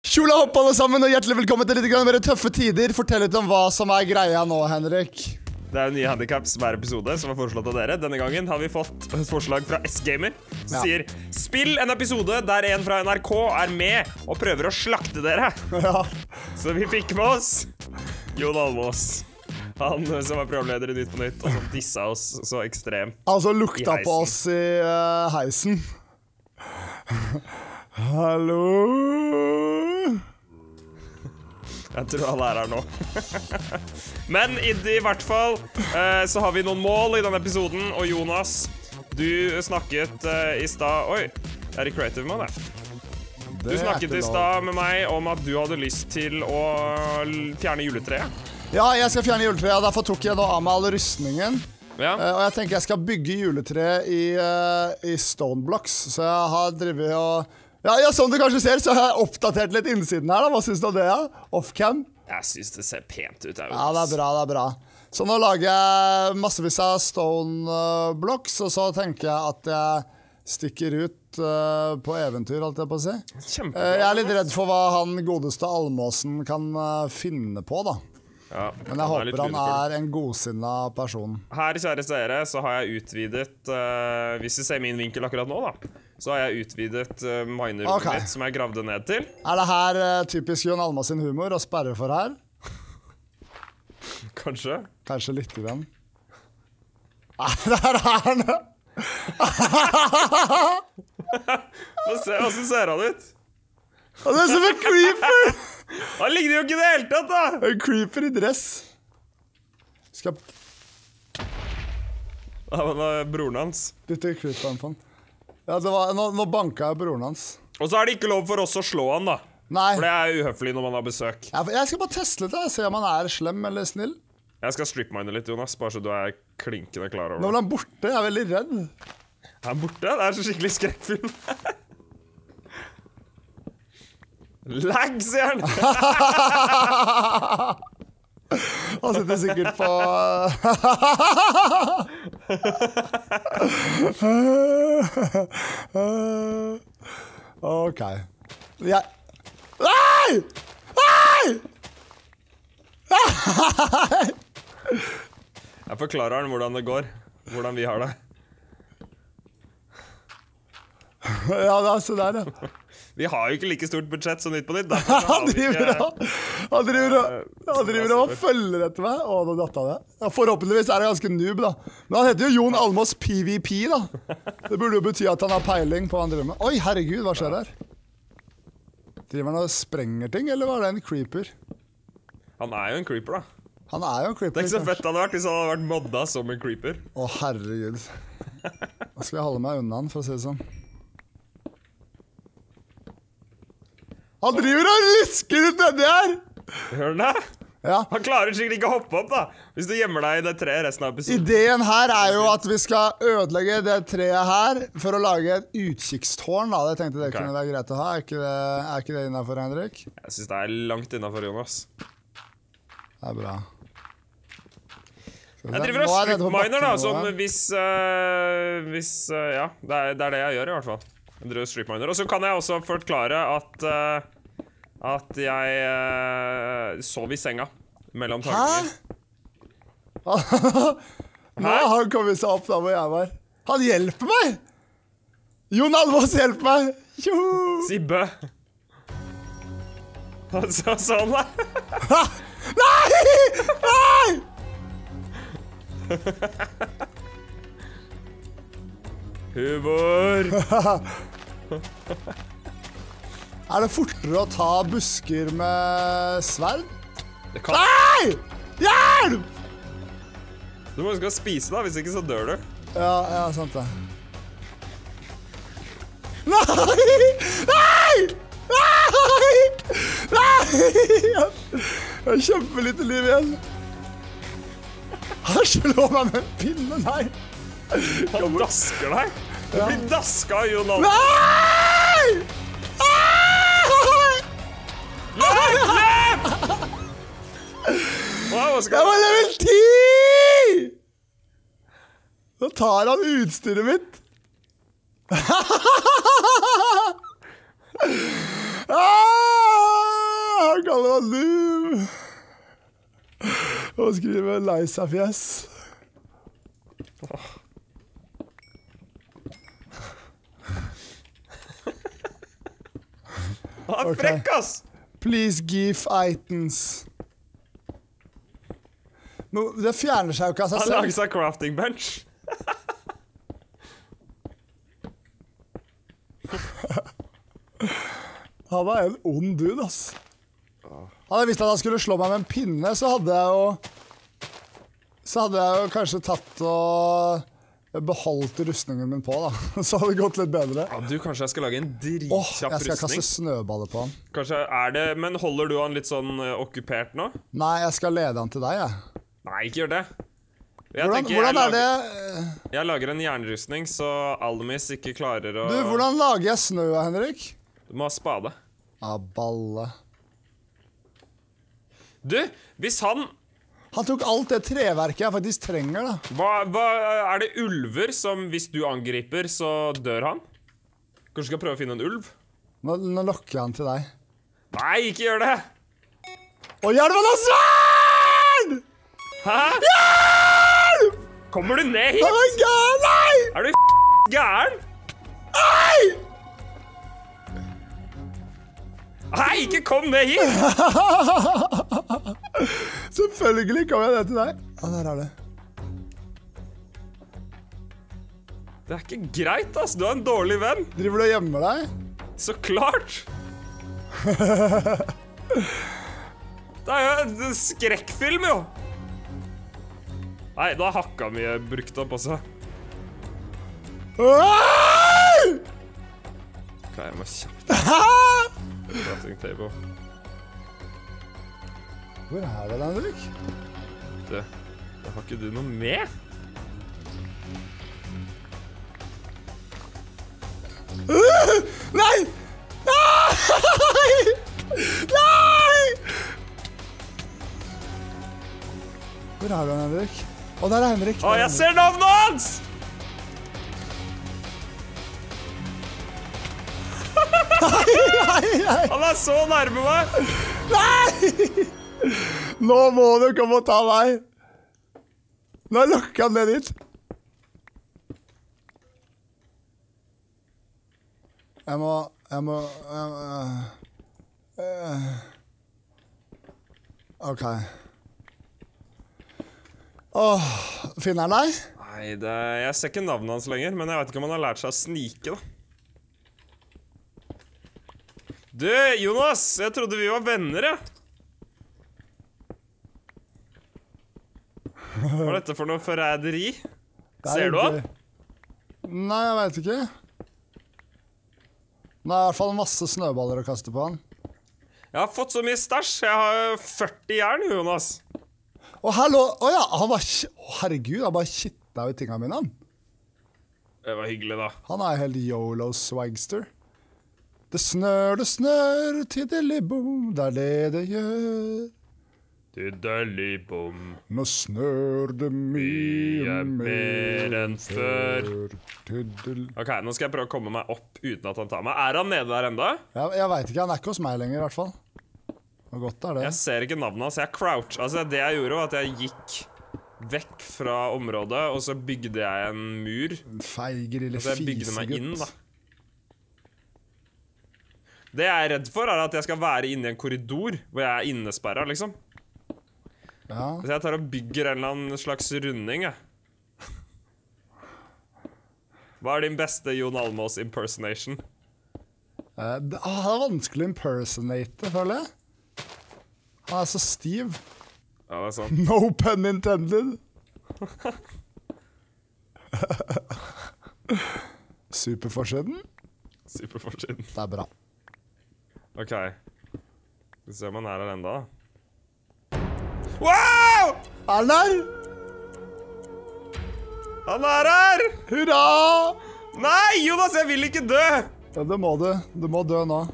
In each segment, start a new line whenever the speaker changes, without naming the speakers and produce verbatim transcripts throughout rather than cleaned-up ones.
Kjola hopp alle sammen, og hjertelig velkommen til litt grann mer tøffe tider. Fortell litt om hva som er greia nå, Henrik.
Det er jo nye handicaps hver episode som er foreslått av dere. Denne gangen har vi fått et forslag fra S-Gamer som ja. sier spill en episode der en fra N R K er med og prøver å slakte dere. Ja. Så vi fikk med oss Jon Almaas. Han som er programleder i Nytt på Nytt, og som dissa oss så ekstremt.
Altså lukta på oss i uh, heisen. Hallo?
Jeg tror han er her nå. Men i, i hvert fall eh, så har vi noen mål i denne episoden. Og Jonas, du snakket eh, i stad. Oi, er det creative mode? Du snakket i stad med meg om at du hadde lyst til å fjerne juletreet.
Ja, jeg skal fjerne juletreet, og derfor tok jeg nå av meg all rustningen.
Ja.
Uh, og jeg tenker jeg skal bygge juletreet i, uh, i stone blocks. Så jeg har drivet og Ja, ja, som du kanskje ser, så har jeg oppdatert litt innsiden her da. Hva synes du om det, ja? Off-cam?
Jeg synes det ser pent ut. Jeg,
ja, det er bra, det er bra. Så nå lager jeg massevis av stone blocks, og så tenker jeg at jeg stikker ut uh, på eventyr, alt jeg på å si.
Kjempebra.
Uh, jeg er litt redd for hva han godeste Almåsen kan uh, finne på, da.
Ja,
men jeg håper han er en godsinnet person.
Her, kjære seere, så har jeg utvidet, uh, hvis du ser min vinkel akkurat nå da, så har jeg utvidet uh, minerrommet okay. mitt som jeg gravde ned til.
Er det her uh, typisk Jon Almaas sin humor å sperre for her?
Kanskje.
Kanskje litt grann. Ah, der er han!
Hvordan ser han ut?
Han er som en creeper!
Han ligner jo ikke i det hele tatt da!
En creeper i dress. Skal...
Ja, men det er broren hans.
Bytte creeperen på han. Ja, det var, nå, nå banket jeg broren hans.
Og så er det ikke lov for oss å slå han da.
Nei.
For det er uhøflig når man har besøk.
Ja, jeg skal bare teste litt da, se om han er slem eller snill.
Jeg skal stripmine litt, Jonas, bare så du er klinkende klar over det.
Nå er han borte, jeg er veldig redd.
Er han borte? Det er så skikkelig skrekkfilm. Lag, sier han!
Han sitter sikkert på... Ok. Jeg... Nei! Nei!
Jeg forklarer han hvordan det går. Hvordan vi har det.
Ja, det er så der, ja.
Vi har jo ikke like stort budsjett som Nytt på Nytt.
Han driver og Han driver og Han driver og følger etter meg. Å, nå datt han det. Ja, forhåpentligvis er det ganske noob, da. Men han heter jo Jon Almaas P V P, da. Det burde jo bety at han har peiling på hva han driver med. Oi, herregud, hva skjer der? Driver han og sprenger ting, eller var det en creeper?
Han er jo en creeper, da.
Han er jo en creeper.
Det er ikke så fett han hadde vært hvis han hadde vært modda som en creeper.
Å, herregud. Da skal jeg holde meg unna han, for å si det sånn. Han driver og lysker ut nedi her!
Hører du det?
Ja.
Han klarer sikkert ikke å hoppe opp da, hvis du gjemmer deg i det treet resten av episoden.
Ideen her er jo at vi skal ødelegge det treet her for å lage et utkikkstårn da. Jeg tenkte det okay. kunne være greit å ha. Er ikke det, er ikke det innenfor, Henrik?
Jeg synes det er langt innenfor, Jonas.
Det er bra.
Jeg driver og stripminer da, som hvis, uh, hvis uh, ja, det er, det er det jeg gjør i hvert fall. Jeg driver og stripminer. Og så kan jeg også forklare at uh, at jeg uh, sov i senga mellom tagninger.
Hæ? Nå har han kommet seg opp da hvor jeg var. Han hjelper meg! Jon Almaas hjelper meg! Joho!
Sibbe. Så, sånn da.
Nei! Nei!
Humor.
Er det fortere å ta busker med sverd?
Det kan.
Nei! Hjelp!
Du må huske å spise da, hvis ikke så dør du.
Ja, ja, sant det. Nei! Nei! Nei! Nei! Jeg har kjempelite liv igjen. Han slår meg med en pinne, nei.
Han dasker deg. Du blir dasket av Jon Almaas.
Nei!
Løp! Løp! Wow,
jeg var level ti! Nå tar han utstyret mitt. Ah! kaller han noob. Og skriver lei seg fjes.
Han er frekk, ass!
Please give items. No, det fjerner seg jo ikke av seg
Han
selv.
lager seg crafting bench.
Han er en ond dude, ass. Hadde jeg visst at han skulle slå meg med en pinne, så hadde jeg jo Så hadde jeg jo kanskje tatt og beholdt rustningen min på, da. Så hadde det gått litt bedre.
Ja, du, kanskje jeg skal lage en
Åh,
dritkjapp
jeg skal
rustning?
kaste snøballer på han.
Kanskje er det, men holder du han litt sånn uh, okkupert nå?
Nei, jeg skal lede han til deg, jeg.
Nei, ikke gjør det. Jeg
Hvordan,
tenker,
hvordan
jeg
er det
lager, Jeg lager en jernrustning, så Aldemis ikke klarer å...
Du, hvordan lager jeg snø, Henrik?
Du må ha spade.
Ah, balle.
Du, hvis han...
Han tok alt det treverket jeg faktisk trenger, da.
Hva, hva, er det ulver som, hvis du angriper, så dør han? Kanskje du skal prøve å finne en ulv?
Nå, nå lokker jeg han til deg.
Nei, ikke gjør det!
Å, hjelmen har sverd!
Hæ?
Hjelp!
Kommer du ned
Han
hit?
er gæren, nei!
Er du f*** gæren?
Nei!
Nei, ikke kom ned hit!
Selvfølgelig kommer jeg ned til deg. Ja, der er det.
Det er ikke greit, ass. Du er en dårlig venn.
Driver du og gjemmer deg?
Så klart! Det er jo en skrekkfilm, jo! Nei, da har hakka mye brukt opp også.
Nei!
Ok, jeg må kjapt. Crafting table.
Hvor er det, Henrik?
Du, da har ikke du noe med?
Nei! Nei! Nei! Hvor er du, Henrik? Å, der er Henrik.
Å, jeg ser navnet hans!
Nei, nei,
Han er så nærme meg!
nei! Nå må du komme og ta meg. Nå lukker han ned dit. Jeg må, jeg må, jeg må uh, Ok. Åh, finner han deg?
Nei, det, jeg ser ikke navnet hans lenger, men jeg vet ikke om han har lært seg å snike, da. Du, Jonas, jeg trodde vi var venner, ja. Hva er dette for noe forræderi? Ser du han?
Nei, jeg vet ikke. Nå er i hvert fall masse snøballer å kaste på han.
Jeg har fått så mye stæsj. Jeg har førti jern, Jonas.
Å, hallo! Å ja, han bare... Å, herregud, han bare kitta ut tingene mine, han.
Det var hyggelig, da.
Han er helt YOLO-swagster. Det snør, det snør, tiddeli-bom, det er det det gjør.
Tiddeli-bom.
Nå snør det mye
Mye mer enn før.
Tiddel...
Ok, nå skal jeg prøve å komme meg opp uten at han tar meg. Er han nede der enda?
Jeg, jeg vet ikke, han er ikke hos meg lenger i hvert fall. Hvor godt er det?
Jeg ser ikke navnet hans, jeg crouch. Altså, det jeg gjorde var at jeg gikk vekk fra området, og så bygde jeg en mur.
Feiger eller
Altså, jeg bygde meg
fisegutt.
inn, da. Det jeg er redd for er at jeg skal være inne i en korridor hvor jeg er innesperret, liksom.
Ja.
Så jeg tar og bygger en eller annen slags runding, jeg. Hva er din beste Jon Almaas impersonation?
Eh, det, ah, det er vanskelig å impersonate, føler jeg. Han er så stiv.
Ja, det er sant.
No pun intended. Superforsiden.
Superforsiden.
Det er bra.
Ok. Skal vi se om han er her enda. Wow!
Er han der?
Han er her!
Hurra!
Nei, Jonas, jeg vil ikke dø!
Ja, det må du. Du må dø nå.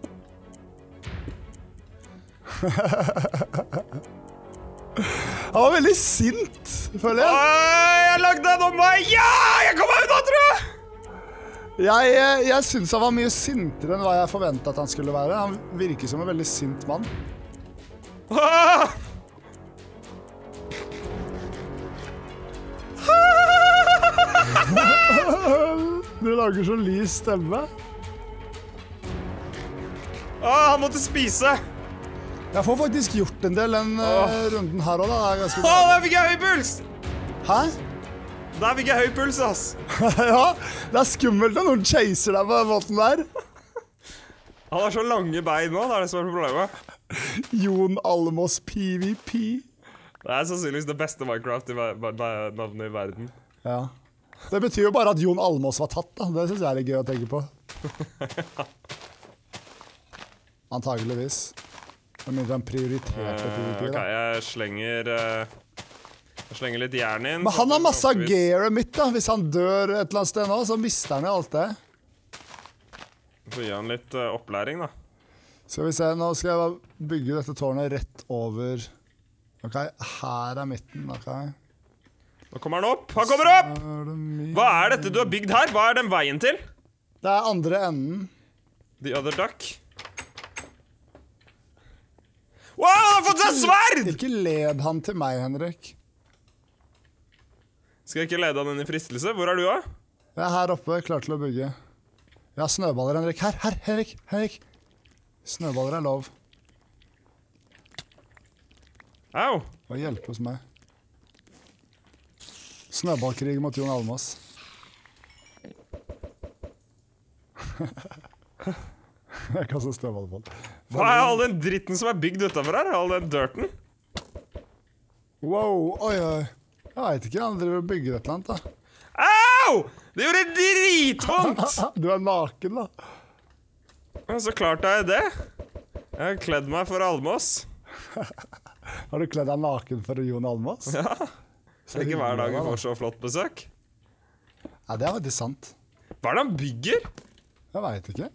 Han var veldig sint, føler jeg.
Åh, jeg lagde en om meg! Ja! Jeg kom meg unna, tror jeg!
Jeg, jeg, jeg synes han var mye sintere enn hva jeg forventet at han skulle være. Han virker som en veldig sint mann.
Ah!
Du lager så lys stemme.
Ah, han måtte spise.
Jeg får faktisk gjort en del den uh, runden her også, da. Det er ganske
Åh, der fikk jeg høy puls!
Hæ?
Der fikk jeg høy puls, ass.
Ja, det er skummelt når noen chaser deg på den måten der.
Han har så lange bein nå, det er det som er problemet.
Jon Almaas PvP.
Det er sannsynligvis det beste Minecraft-navnet i verden.
Ja. Det betyr jo bare at Jon Almaas var tatt, da. Det synes jeg er litt gøy å tenke på. Antageligvis. Det er mindre enn prioriterte PvP,
uh,
da.
Ok, jeg slenger... Uh, jeg slenger litt jern inn.
Men han har masse av gearet mitt, da. Hvis han dør et eller annet sted nå, så mister han jo alt det.
Så gi han litt uh, opplæring, da.
Skal vi se, nå skal jeg bare bygge dette tårnet rett over. Ok, her er midten, ok.
Nå kommer han opp! Han kommer opp! Hva er dette du har bygd her? Hva er den veien til?
Det er andre enden.
The other duck. Wow, han har fått seg sverd!
Ikke led han til meg, Henrik.
Skal jeg ikke lede han inn i fristelse? Hvor er du da?
Jeg er her oppe, klar til å bygge. Jeg har snøballer, Henrik. Her, her, Henrik, Henrik. Snøballer er lov.
Au!
Hva hjelper hos meg? Snøballkrig mot Jon Almaas. Jeg kaster snøballer på den.
Hva er all den dritten som er bygd utenfor her? All den dirten?
Wow, oi, oi. Jeg vet ikke, han driver og bygger et eller annet, da.
Au! Det gjorde dritvondt!
Du er naken, da.
Ja, så klart er jeg det. Jeg har kledd meg for Almaas.
Har du kledd deg naken for Jon Almaas?
Ja. Det er ikke hver dag vi får så flott besøk.
Ja, det er faktisk sant.
Hva er det han bygger?
Jeg vet ikke.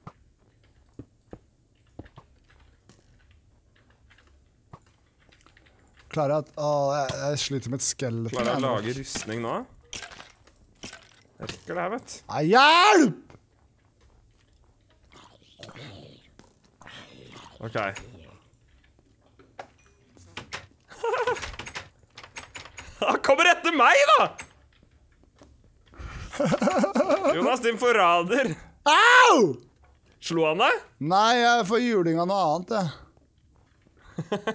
Klarer jeg at... Åh, jeg, jeg sliter med et skeleton.
Klarer jeg å lage rustning nå? Jeg rekker det her, vet du.
Nei, hjelp!
Ok. Han kommer etter meg, da! Jonas, din forrader.
Au!
Slo han deg?
Nei, jeg får juling av noe annet, jeg.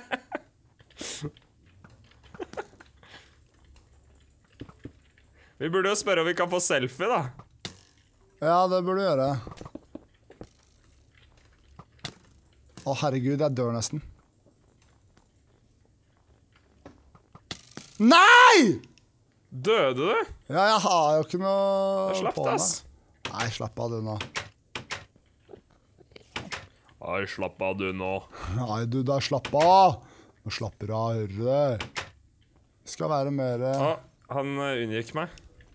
Vi burde jo spørre om vi kan få selfie, da.
Ja, det burde du gjøre. Å, herregud, jeg dør nesten. Nei!
Døde du?
Ja, jeg har jo ikke noe
Jeg slapp
på
det,
meg.
ass.
Nei, slapp av du nå.
Nei, slapp av du nå.
Nei, du, da slapp av. Nå slapper du av, hører du det? Det skal være mer...
Å, han uh, unngikk meg.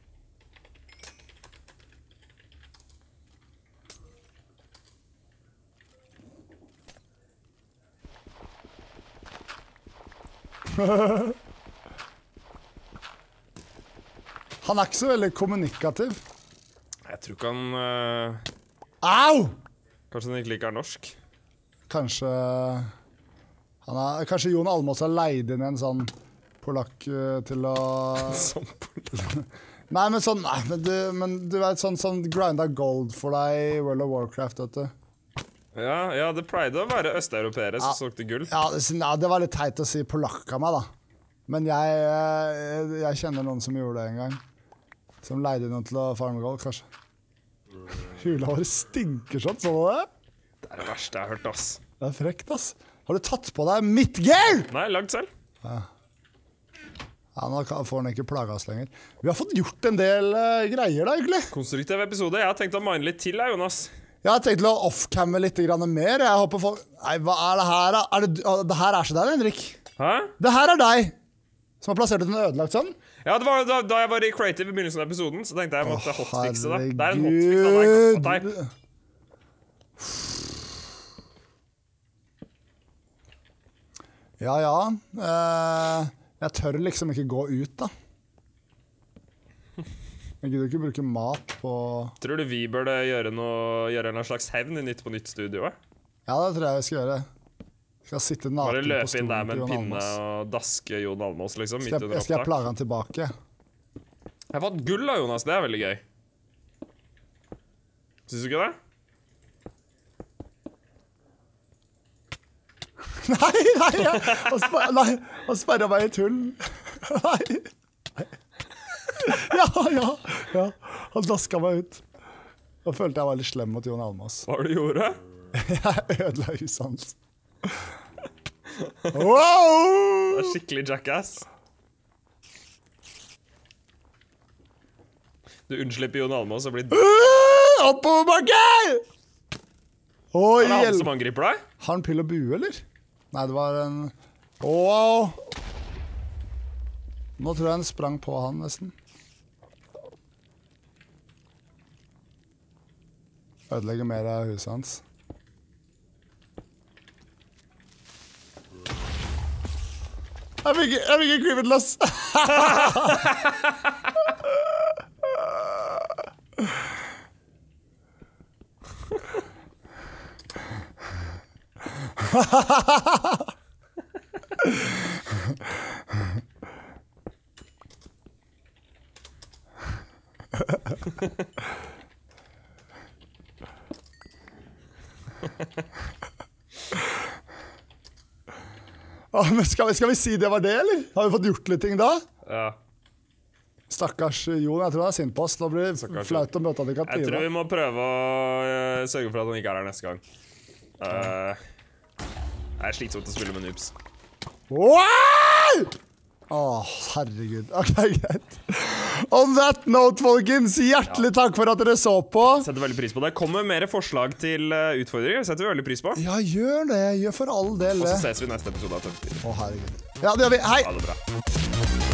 Han er ikke så veldig kommunikativ.
Jeg tror ikke han uh,
Au!
Kanskje han ikke liker norsk.
Kanskje han er, Kanskje Jon Almaas har leid inn en sånn polakk uh, til å
Sånn polakk.
Nei, men sånn nei, men, du, men du vet sånn, sånn grinda gold for deg i World of Warcraft, vet du.
Ja, ja, det pleide å være østeuropeere som
Ja.
solgte gull.
Ja, det, ja, det var litt teit å si polakk av meg, da. Men jeg, jeg, jeg kjenner noen som gjorde det en gang. Som leide noen til å farme gold, kanskje. Hula vår stinker sånn, så du det?
Det er det verste jeg har hørt, ass.
Det er frekt, ass. Har du tatt på deg midtgear?
Nei, lagd selv.
Ja. Ja, nå kan- får han ikke plage oss lenger. Vi har fått gjort en del uh, greier da, egentlig.
Konstruktiv episode. Jeg har tenkt å mine litt til, jeg, Jonas.
Jeg har tenkt til å off-camme litt grann mer. Jeg håper folk... Nei, hva er det her da? Er det, det her er så deg, Henrik.
Hæ?
Det her er deg, som har plassert ut en ødelagt sånn.
Ja, det var da, da jeg var i Creative i begynnelsen av episoden, så tenkte jeg jeg måtte
Å,
hotfixe det. Det er en hotfix av deg. Av deg.
Ja, ja. Eh, jeg tør liksom ikke gå ut, da. Jeg gidder ikke bruke mat på...
Tror du vi burde gjøre, noe, gjøre en slags hevn i Nytt på Nytt-studioet?
Ja, det tror jeg vi skal gjøre. Skal jeg sitte
Bare
naken på
løpe inn
stolen
der med
til
en
Jon
pinne
Almaas.
og daske Jon Almaas, liksom, midt
Skal
under
jeg, skal jeg
opptak.
plage han tilbake?
Jeg har fått gull da, Jonas. Det er veldig gøy. Synes du ikke det?
Nei, nei, ja. han, sper, nei, han sperret meg i et hull. Nei. Nei. Ja, ja, ja. Han dasket meg ut. Da følte jeg var litt slem mot Jon Almaas.
Hva har du gjorde?
Jeg ødela huset hans.
Det
Wow!
er skikkelig jackass. Du unnslipper Jon Almaas og blir... Er
Uh, Oppoverbakke! Oi,
det han
hjelp.
som angriper deg?
Har han pill og bue, eller? Nei, det var en... Wow! Nå tror jeg han sprang på han, nesten. Ødelegger mer av huset hans. Jeg fikk, jeg fikk en creepet loss! Ah, men skal, vi, skal vi si det var det, eller? Har vi fått gjort litt ting da?
Ja.
Stakkars Jon, jeg tror han er sint på oss. Nå blir det
Stakkars
flaut å møte han i
Jeg tror
kantine.
vi må prøve å øh, sørge for at han ikke er her neste gang. Uh, det er slitsomt å spille med noobs.
Wow! Åh, herregud. Ok, greit. On that note, folkens, hjertelig takk for at dere så på.
Setter veldig pris på det. Kommer mer forslag til uh, utfordringer. Setter vi veldig pris på.
Ja, gjør det. Gjør for all del
Og
det.
så ses vi i neste episode av Tømmertid.
Å, herregud. Ja, det gjør vi. Hei!
Ha det bra.